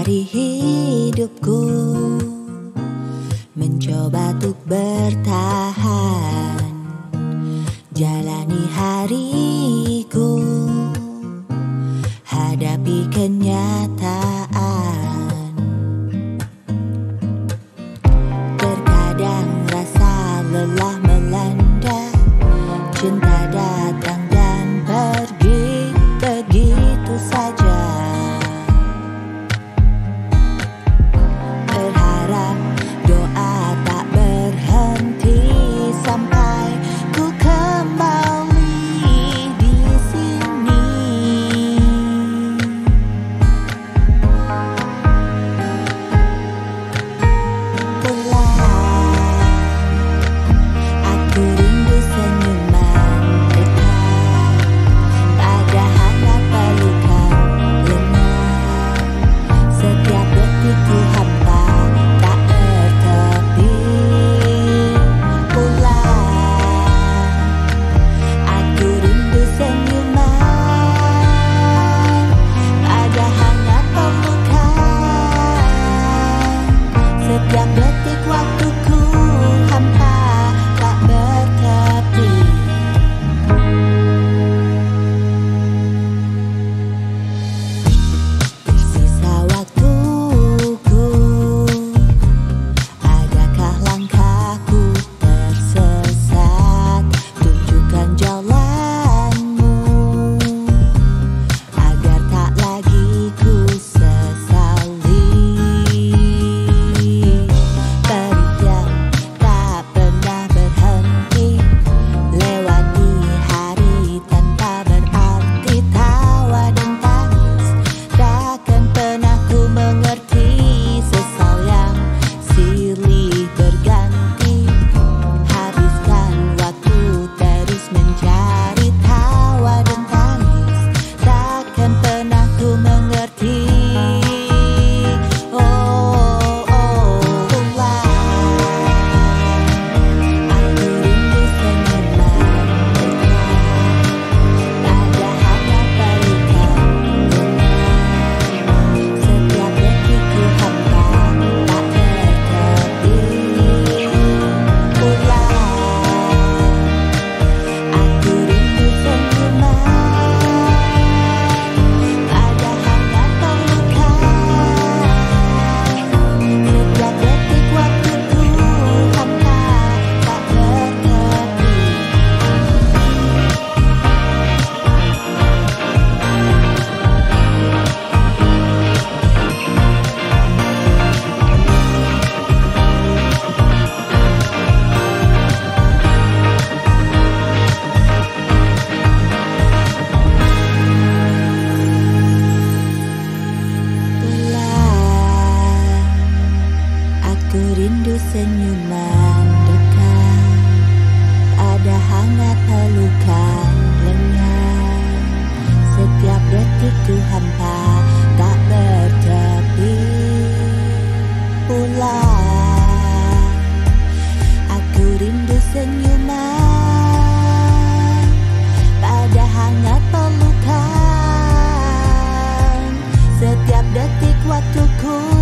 hari hidupku, mencoba untuk bertahan, jalani hariku, hadapi kenyataan. Terkadang rasa lelah melanda, cinta datang dan pergi begitu saja. Berharap doa tak berhenti sampai ku kembali di sini. Pulang, aku rindu senyuman dekat, pada hangat pelukan lengan. Setiap detikku hampa tak bertepi. Pulang, aku rindu senyuman, pada hangat pelukan. Setiap detik waktuku hampa tak bertepi. Tersisa waktuku, adakah langkahku tersesat? Tunjukkan jalanmu, agar tak lagi ku sesali. Perih yang tak pernah berhenti, lewati hari tanpa berarti. Tawa dan tangis takkan pernah ku mengerti. Sesal yang silih berganti, habiskan waktu terus mencari. Tawa dan tangis takkan pernah ku mengerti. Oh, oh, pulang, aku rindu senyuman dekat, pada hangat pelukan lengan. Setiap detikku hampa tak bertepi. Pulang, aku rindu senyuman, pada hangat pelukan. Setiap detik waktuku hampa tak bertepi. Pulang, aku rindu senyuman dekat, ada hangat pelukan lengan. Setiap detikku hampa tak bertepi. Pulang, aku rindu senyuman, pada hangat pelukan. Setiap detik waktuku